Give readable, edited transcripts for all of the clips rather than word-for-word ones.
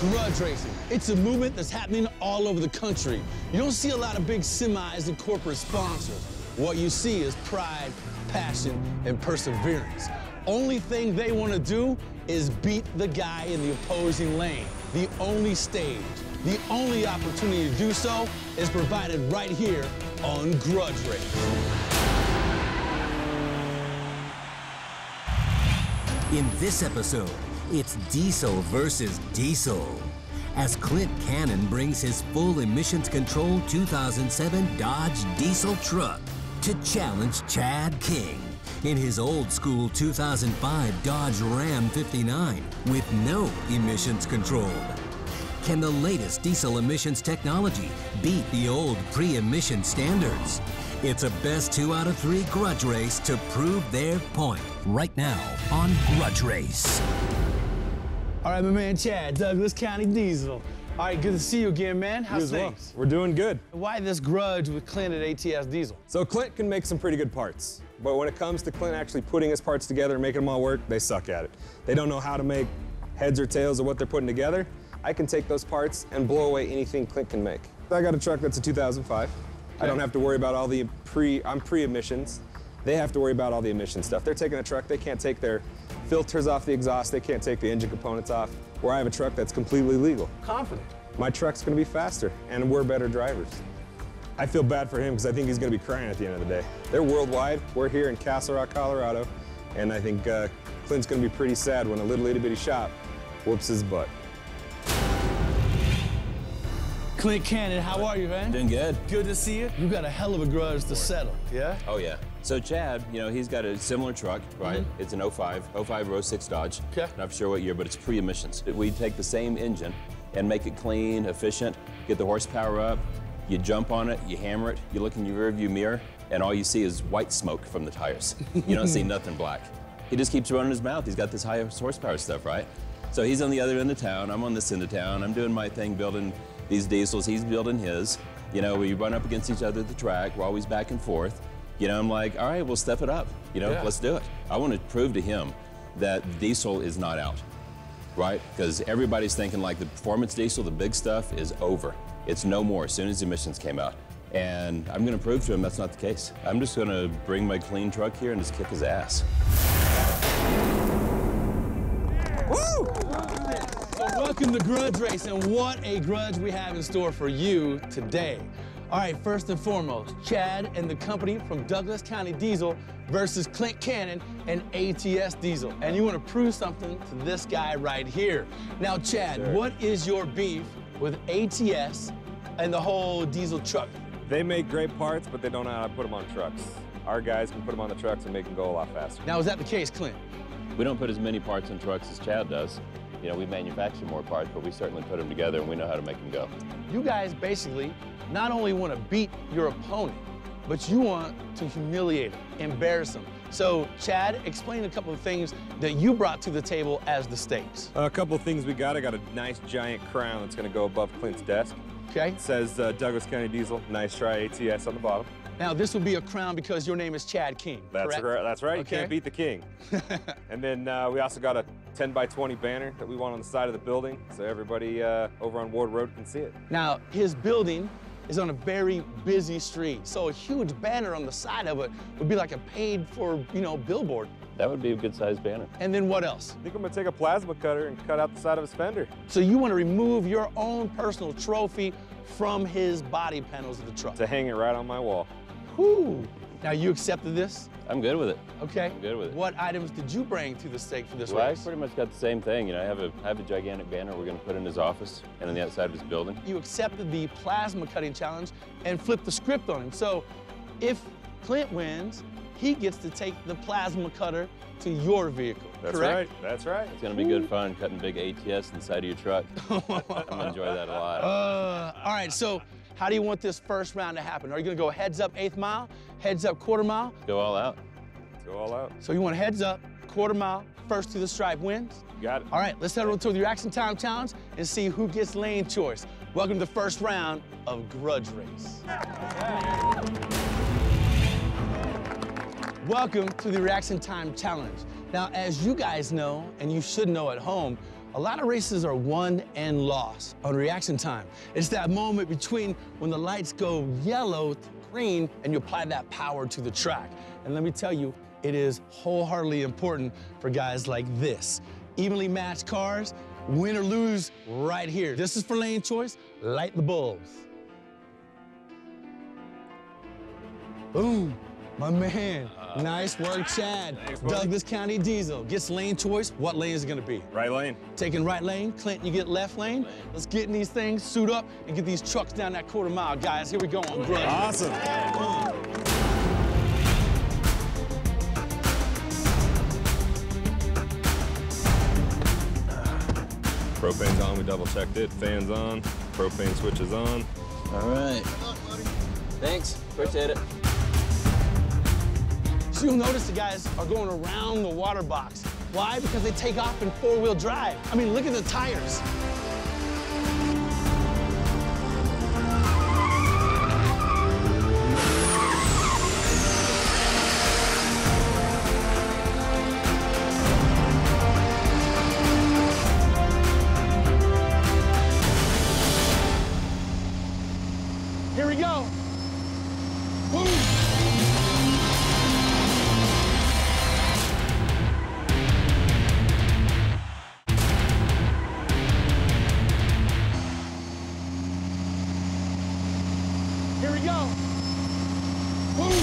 Grudge racing. It's a movement that's happening all over the country. You don't see a lot of big semis and corporate sponsors. What you see is pride, passion, and perseverance. Only thing they want to do is beat the guy in the opposing lane. The only stage, the only opportunity to do so is provided right here on Grudge Race. In this episode, it's Diesel versus Diesel, as Clint Cannon brings his full emissions control 2007 Dodge diesel truck to challenge Chad King in his old school 2005 Dodge Ram 59 with no emissions control. Can the latest diesel emissions technology beat the old pre-emission standards? It's a best 2 out of 3 grudge race to prove their point right now on Grudge Race. All right, my man Chad, Douglas County Diesel. All right, good to see you again, man. How's things? We're doing good. Why this grudge with Clint at ATS Diesel? So Clint can make some pretty good parts, but when it comes to Clint actually putting his parts together and making them all work, they suck at it. They don't know how to make heads or tails of what they're putting together. I can take those parts and blow away anything Clint can make. I got a truck that's a 2005. Okay. I don't have to worry about all the pre-emissions. They have to worry about all the emission stuff. They're taking a truck, they can't take their filters off the exhaust, they can't take the engine components off, where I have a truck that's completely legal. Confident. My truck's gonna be faster, and we're better drivers. I feel bad for him because I think he's gonna be crying at the end of the day. They're worldwide, we're here in Castle Rock, Colorado, and I think Clint's gonna be pretty sad when a little itty bitty shop whoops his butt. Clint Cannon, how are you, man? Doing good. Good to see you. You got a hell of a grudge to settle, yeah? Oh, yeah. So Chad, you know, he's got a similar truck, right? Mm-hmm. It's an 05 row 6 Dodge. Okay. Not sure what year, but it's pre-emissions. We take the same engine and make it clean, efficient, get the horsepower up, you jump on it, you hammer it, you look in your rearview mirror, and all you see is white smoke from the tires. You don't see nothing black. He just keeps running his mouth. He's got this high horsepower stuff, right? So he's on the other end of town, I'm on this end of town, I'm doing my thing, building these diesels, he's building his. You know, we run up against each other at the track, we're always back and forth. You know, I'm like, all right, we'll step it up. You know, let's do it. I want to prove to him that diesel is not out, right? Because everybody's thinking like the performance diesel, the big stuff is over. It's no more as soon as the emissions came out. And I'm going to prove to him that's not the case. I'm just going to bring my clean truck here and just kick his ass. Woo! So welcome to Grudge Race, and what a grudge we have in store for you today. All right, first and foremost, Chad and the company from Douglas County Diesel versus Clint Cannon and ATS Diesel. And you want to prove something to this guy right here. Now, Chad, what is your beef with ATS and the whole diesel truck? They make great parts, but they don't know how to put them on trucks. Our guys can put them on the trucks and make them go a lot faster. Now, is that the case, Clint? We don't put as many parts in trucks as Chad does. You know, we manufacture more parts, but we certainly put them together and we know how to make them go. You guys basically not only want to beat your opponent, but you want to humiliate him, embarrass him. So, Chad, explain a couple of things that you brought to the table as the stakes. A couple of things we got. I got a nice giant crown that's going to go above Clint's desk. Okay. It says Douglas County Diesel, nice try ATS on the bottom. Now, this will be a crown because your name is Chad King, That's correct? That's right. Okay. You can't beat the king. And then we also got a 10x20 banner that we want on the side of the building so everybody over on Ward Road can see it. Now, his building is on a very busy street, so a huge banner on the side of it would be like a paid-for, you know, billboard. That would be a good-sized banner. And then what else? I think I'm going to take a plasma cutter and cut out the side of his fender. So you want to remove your own personal trophy from his body panels of the truck? To hang it right on my wall. Whew. Now, you accepted this? I'm good with it. Okay. I'm good with it. What items did you bring to the stake for this Well, race? I pretty much got the same thing. You know, I have a gigantic banner we're going to put in his office and on the outside of his building. You accepted the plasma cutting challenge and flipped the script on him. So if Clint wins, he gets to take the plasma cutter to your vehicle, That's correct? right. That's right. It's going to be good fun cutting big ATS inside of your truck. I'm going to enjoy that a lot. All right, so how do you want this first round to happen? Are you going to go heads up 1/8 mile, heads up 1/4 mile? Go all out. Let's go all out. So you want heads up, 1/4 mile, first to the stripe wins? You got it. All right, let's head over to the Reaction Time Challenge and see who gets lane choice. Welcome to the first round of Grudge Race. Welcome to the Reaction Time Challenge. Now, as you guys know, and you should know at home, A lot of races are won and lost on reaction time. It's that moment between when the lights go yellow to green and you apply that power to the track. And let me tell you, it is wholeheartedly important for guys like this. Evenly matched cars, win or lose right here. This is for lane choice, light the bulbs. Boom, my man. Nice work, Chad. Douglas County Diesel gets lane choice. What lane is it gonna be? Right lane. Taking right lane. Clint, you get left lane. Let's get in these things, suit up, and get these trucks down that quarter mile. Guys, here we go on Grudge. Awesome. Propane's on, we double checked it. Fan's on, propane switch is on. All right. Thanks, appreciate it. So you'll notice the guys are going around the water box. Why? Because they take off in four-wheel drive. I mean, look at the tires. Here we go. Woo. Here we go. Woo.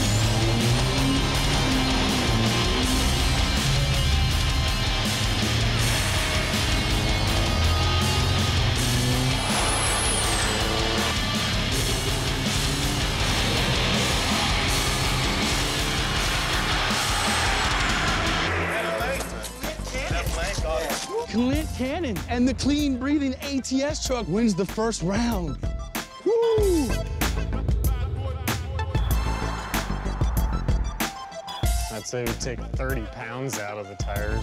Clint Cannon and the clean-breathing ATS truck wins the first round. Woo! I'd say we take 30 pounds out of the tires.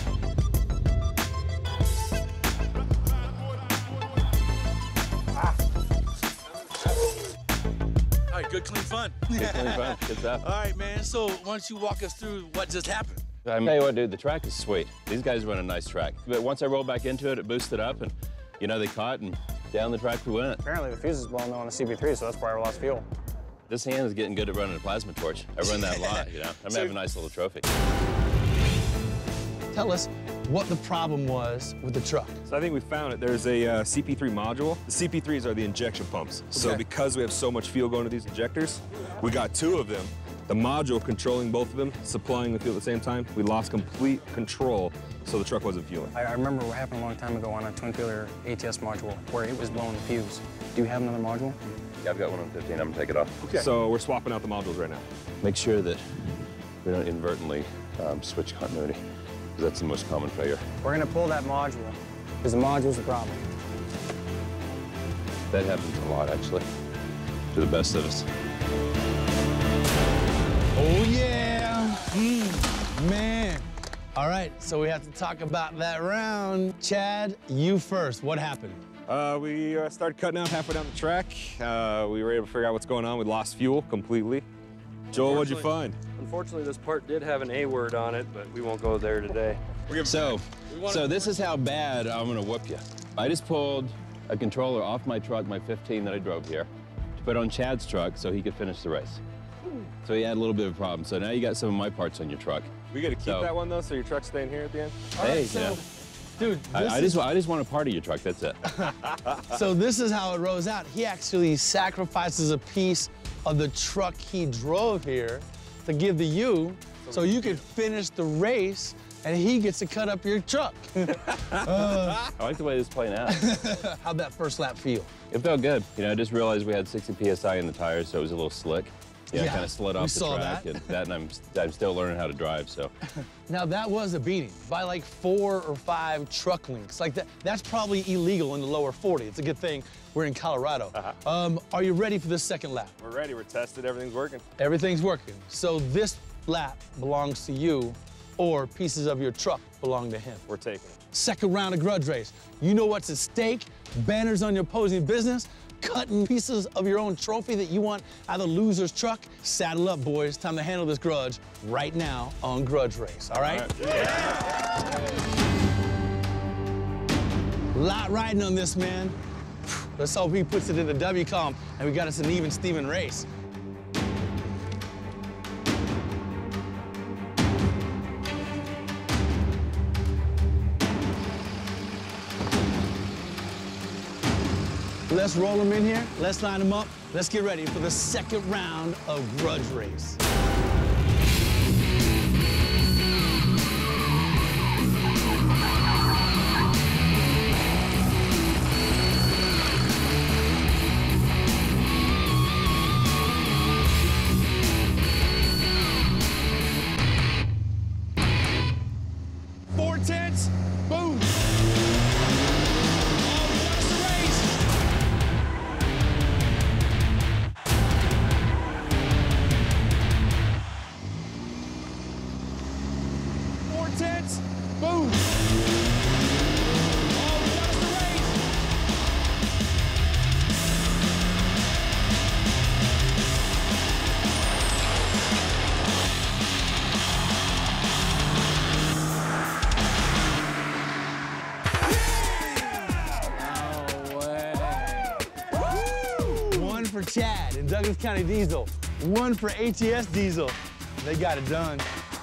All right, good, clean fun. Good fun, good stuff. All right, man, so why don't you walk us through what just happened? I tell you what, dude, the track is sweet. These guys run a nice track. But once I rolled back into it, it boosted up, and you know, they caught, and down the track we went. Apparently the fuse is blown though on the CP3, so that's why we lost fuel. This hand is getting good at running a plasma torch. I run that a lot, you know. I'm having a nice little trophy. Tell us what the problem was with the truck. So I think we found it. There's a CP3 module. The CP3s are the injection pumps. So Okay. because we have so much fuel going to these injectors, we got two of them. The module controlling both of them, supplying the fuel at the same time, we lost complete control, so the truck wasn't fueling. I remember what happened a long time ago on a twin failure ATS module where it was blowing the fuse. Do you have another module? Yeah, I've got one on 15. I'm gonna take it off. Okay. So we're swapping out the modules right now. Make sure that we don't inadvertently switch continuity, because that's the most common failure. We're gonna pull that module, because the module's the problem. That happens a lot, actually, to the best of us. Oh, yeah. Man. All right, so we have to talk about that round. Chad, you first. What happened? We started cutting out halfway down the track. We were able to figure out what's going on. We lost fuel completely. Joel, what'd you find? Unfortunately, this part did have an A word on it, but we won't go there today. So this is how bad I'm gonna whoop you. I just pulled a controller off my truck, my 15 that I drove here, to put on Chad's truck so he could finish the race. So he had a little bit of a problem. So now you got some of my parts on your truck. We got to keep that one, though, so your truck's staying here at the end? Hey, so, you know, dude, I just want a part of your truck, that's it. so this is how it rolls out. He actually sacrifices a piece of the truck he drove here to give to you so you could finish the race and he gets to cut up your truck. I like the way this is playing out. How'd that first lap feel? It felt good. You know, I just realized we had 60 PSI in the tires, so it was a little slick. Yeah, kind of slid off the track, and I'm still learning how to drive, so. Now that was a beating by like 4 or 5 truck links. Like that's probably illegal in the lower 40. It's a good thing we're in Colorado. Are you ready for this second lap? We're ready, we're tested, everything's working. Everything's working. So this lap belongs to you, or pieces of your truck belong to him. We're taking it. Second round of Grudge Race. You know what's at stake? Banners on your opposing business, cutting pieces of your own trophy that you want out of the loser's truck. Saddle up, boys. Time to handle this grudge right now on Grudge Race, all right? Yeah. Lot riding on this, man. Let's hope he puts it in the W column and we got us an even Steven race. Let's roll them in here. Let's line them up. Let's get ready for the second round of Grudge Race. Boom! Boom! One for Chad and Douglas County Diesel. One for ATS Diesel. They got it done.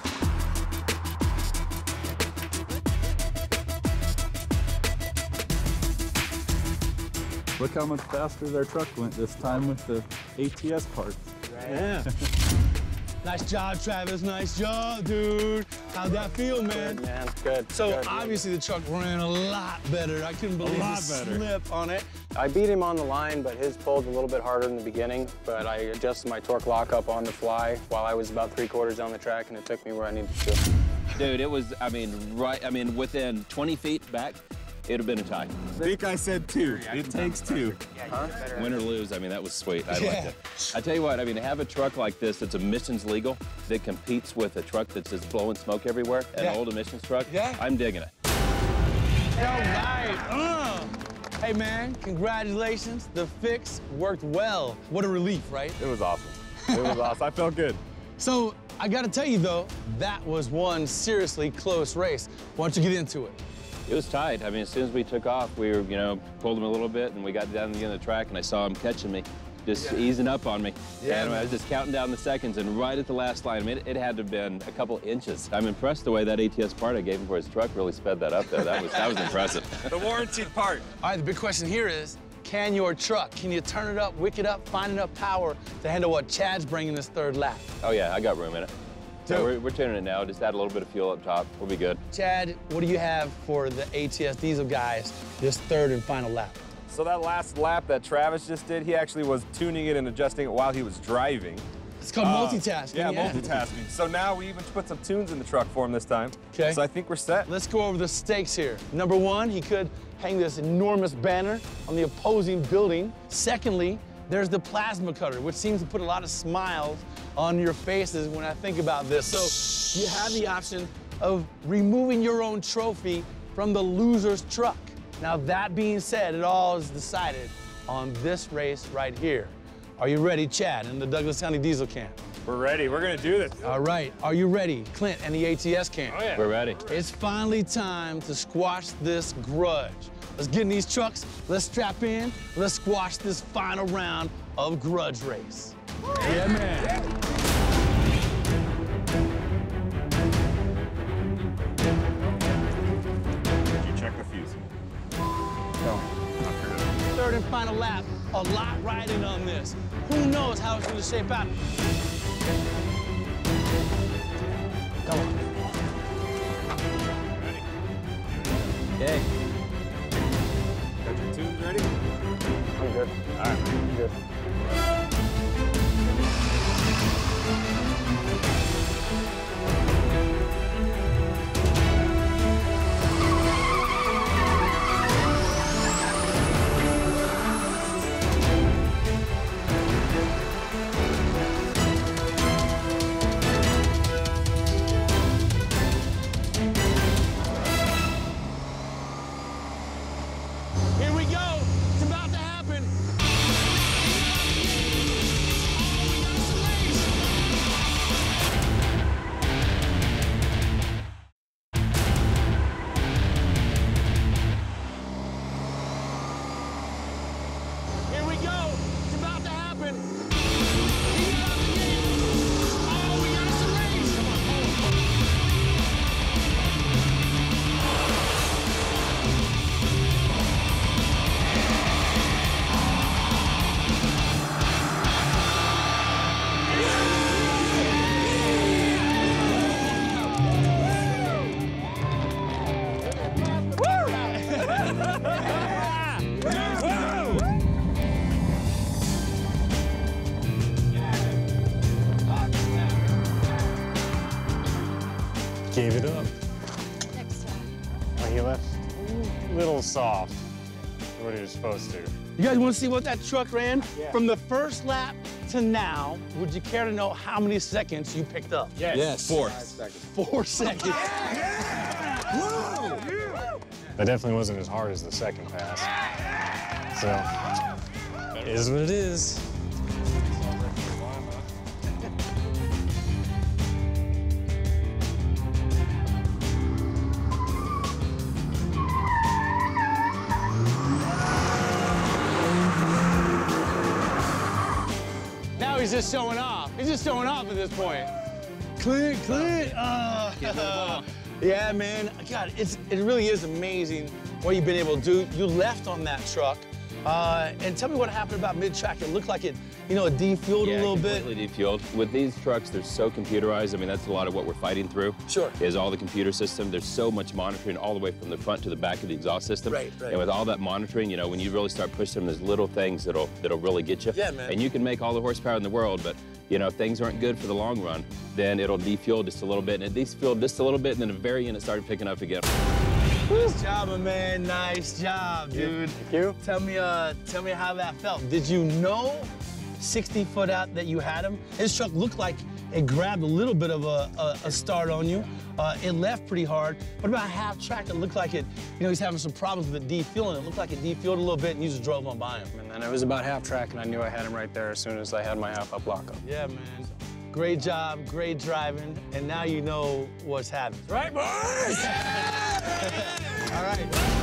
Look how much faster their truck went this time with the ATS parts. Yeah. Nice job, Travis. Nice job, dude. How'd that feel, man? Good, man. Good. So good. obviously the truck ran a lot better. I couldn't believe the slip on it. I beat him on the line, but his pulled a little bit harder in the beginning. But I adjusted my torque lockup on the fly while I was about 3/4 down the track, and it took me where I needed to. Dude, it was, within 20 feet back, it'd have been a tie. I think I said 2. It takes 2. Huh? Win or lose, that was sweet. I liked it. I tell you what, to have a truck like this that's emissions legal, that competes with a truck that's just blowing smoke everywhere, an old emissions truck, I'm digging it. All right. Hey, man, congratulations. The fix worked well. What a relief, right? It was awesome. It was awesome. I felt good. So I got to tell you, though, that was one seriously close race. Why don't you get into it? It was tight. As soon as we took off, we were, pulled him a little bit, and we got down to the end of the track, and I saw him catching me, just easing up on me. Yeah, and I was just counting down the seconds, and right at the last line, it had to have been a couple inches. I'm impressed the way that ATS part I gave him for his truck really sped that up there. That was impressive. The warranted part. All right, the big question here is, can your truck, can you turn it up, wick it up, find enough power to handle what Chad's bringing this third lap? Oh, yeah, I got room in it. So we're tuning it now. Just add a little bit of fuel up top. We'll be good. Chad, what do you have for the ATS Diesel guys this third and final lap? So that last lap that Travis just did, he actually was tuning it and adjusting it while he was driving. It's called multitasking. Yeah, multitasking. So now we even put some tunes in the truck for him this time. Okay. So I think we're set. Let's go over the stakes here. Number one, he could hang this enormous banner on the opposing building. Secondly, there's the plasma cutter, which seems to put a lot of smiles on your faces when I think about this. So you have the option of removing your own trophy from the loser's truck. Now, that being said, it all is decided on this race right here. Are you ready, Chad, in the Douglas County Diesel Camp? We're ready. We're going to do this. All right. Are you ready, Clint and the ATS Camp? Oh, yeah. We're ready. It's finally time to squash this grudge. Let's get in these trucks, let's strap in, let's squash this final round of Grudge Race. Yeah, man. Did you check the fuse? No. Third and final lap, a lot riding on this. Who knows how it's gonna shape out? Come on. Ready? Okay. Got your tunes ready? I'm good. All right. I'm good. Here we go. It's about to happen. Gave it up. Next time. Well, he left a little soft. What he was supposed to. You guys want to see what that truck ran? Yeah. From the first lap to now, would you care to know how many seconds you picked up? Yes. Yes. 4 seconds. 4 seconds. Whoa! That definitely wasn't as hard as the second pass. So, it is what it is. Now he's just showing off. He's just showing off at this point. Clint. Yeah, man. God, it really is amazing what you've been able to do. You left on that truck. And tell me what happened about mid-track. It looked like it, it defueled a little bit. Completely defueled. With these trucks, they're so computerized. I mean, that's a lot of what we're fighting through. Sure. Is all the computer system. There's so much monitoring all the way from the front to the back of the exhaust system. Right. And with all that monitoring, when you really start pushing them, there's little things that'll really get you. Yeah, man. And you can make all the horsepower in the world, but if things aren't good for the long run, then it'll defuel just a little bit, and it defueled just a little bit, and then at the very end, it started picking up again. Nice job, my man. Nice job, dude. Thank you. Tell me how that felt. Did you know 60 foot out that you had him? His truck looked like it grabbed a little bit of a start on you. It left pretty hard. What about half track? It looked like it, he's having some problems with it defueling. It looked like it defueled a little bit, and you just drove on by him. And then it was about half track, and I knew I had him right there as soon as I had my half up lockup. Yeah, man. Great job, great driving, and now you know what's happening. Right, boys? All right.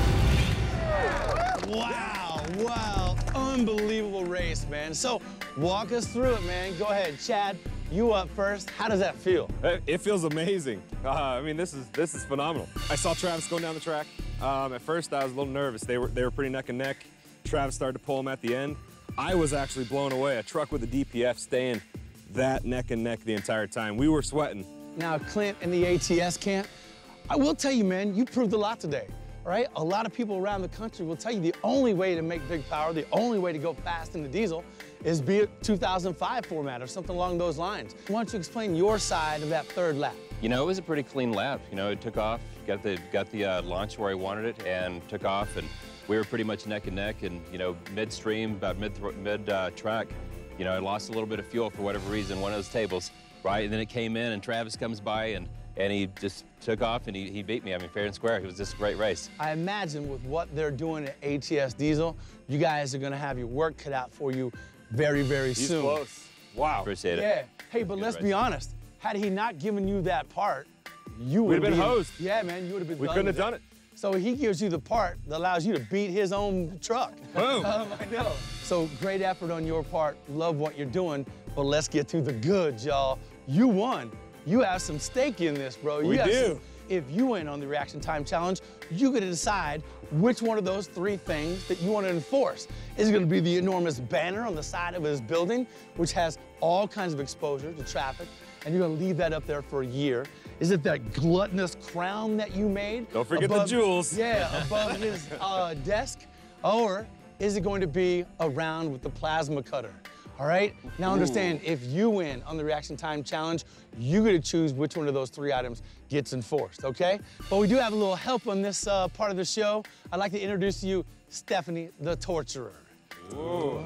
Wow, unbelievable race, man. So walk us through it, man. Go ahead, Chad, you up first. How does that feel? It feels amazing. I mean, this is phenomenal. I saw Travis going down the track. At first, I was a little nervous. They were pretty neck and neck. Travis started to pull him at the end. I was actually blown away. A truck with a DPF staying that neck and neck the entire time. We were sweating. Now, Clint in the ATS camp, I will tell you, man, you proved a lot today, all right? A lot of people around the country will tell you the only way to make big power, the only way to go fast in the diesel is be a 2005 format or something along those lines. Why don't you explain your side of that third lap? It was a pretty clean lap. It took off, got the launch where I wanted it, and took off, and we were pretty much neck and neck, and midstream, about mid-track, I lost a little bit of fuel for whatever reason, one of those tables, right? And then it came in, and Travis comes by, and he just took off, and he beat me. I mean, fair and square. It was just a great race. I imagine with what they're doing at ATS Diesel, you guys are going to have your work cut out for you very, very soon. He's close. Wow. Appreciate it. Yeah. Hey, but let's be honest. Had he not given you that part, you would have been hosed. Yeah, man, you would have been We couldn't have done it. So he gives you the part that allows you to beat his own truck. Boom. I know. So great effort on your part. Love what you're doing. But let's get to the goods, y'all. You won. You have some stake in this, bro. We do. If you win on the reaction time challenge, you get to decide which one of those 3 things that you want to enforce. Is it going to be the enormous banner on the side of his building, which has all kinds of exposure to traffic, and you're going to leave that up there for a year? Is it that gluttonous crown that you made? Don't forget the jewels. Yeah, above his desk. Or is it going to be around with the plasma cutter? All right? Now understand, if you win on the reaction time challenge, you get to choose which one of those 3 items gets enforced, okay? But we do have a little help on this part of the show. I'd like to introduce to you Stephanie, the torturer. Ooh.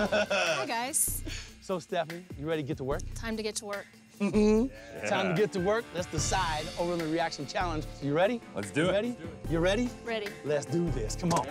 Hi, guys. So, Stephanie, you ready to get to work? Time to get to work. Yeah. Time to get to work. Let's decide over on the reaction challenge. You ready? Let's do it. Ready? You ready? Ready. Let's do this. Come on.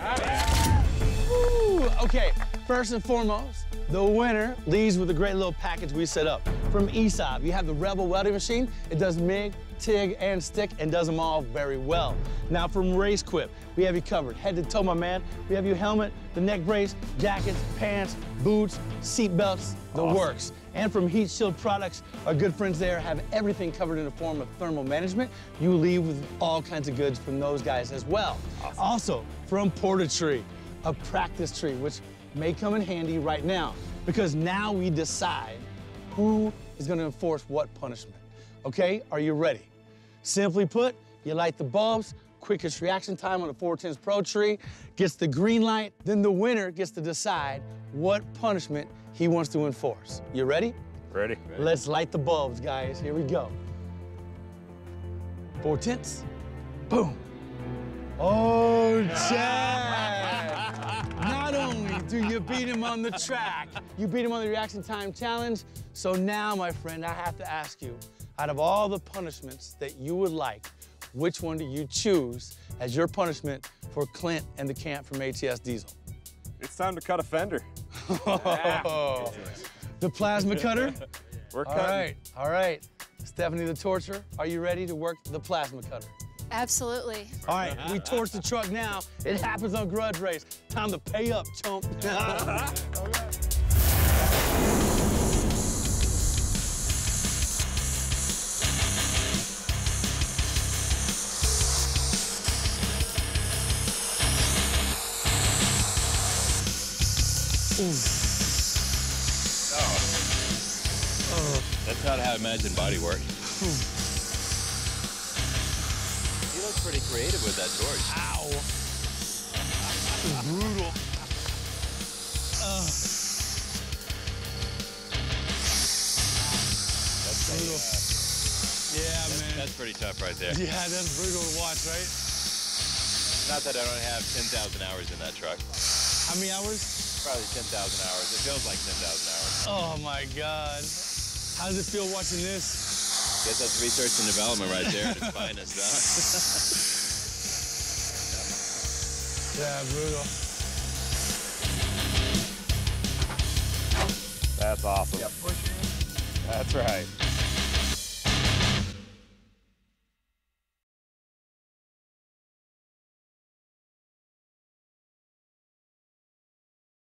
Woo. Okay, first and foremost, the winner leaves with a great little package we set up. From ESAB, you have the Rebel welding machine. It does MIG, TIG, and stick, and does them all very well. Now from Race Quip, we have you covered, head to toe, my man. We have your helmet, the neck brace, jackets, pants, boots, seat belts, the works. And from Heat Shield Products, our good friends there have everything covered in the form of thermal management. You leave with all kinds of goods from those guys as well. Awesome. Also, from Portatree, a practice tree, which may come in handy right now, because now we decide who is going to enforce what punishment. Okay, are you ready? Simply put, you light the bulbs, quickest reaction time on the 410's Pro Tree, gets the green light, then the winner gets to decide what punishment he wants to enforce. You ready? Ready. Let's light the bulbs, guys. Here we go. 4/10. Boom. Oh, Chad. Not only do you beat him on the track, you beat him on the reaction time challenge. So now, my friend, I have to ask you, out of all the punishments that you would like, which one do you choose as your punishment for Clint and the camp from ATS Diesel? It's time to cut a fender. The plasma cutter? We're cutting. All right. Stephanie the Torcher, are you ready to work the plasma cutter? Absolutely. All right, we torch the truck now. It happens on Grudge Race. Time to pay up, chump. That's not how I imagine body work. You look pretty creative with that torch. Ow. Brutal. That's brutal. Man. That's pretty tough right there. Yeah, that's brutal to watch, right? Not that I don't have 10,000 hours in that truck. How many hours? Probably 10,000 hours. It feels like 10,000 hours. Oh, my God. How does it feel watching this? Guess that's research and development right there at its finest, huh? Yeah, brutal. That's awesome. Yep, push in. That's right.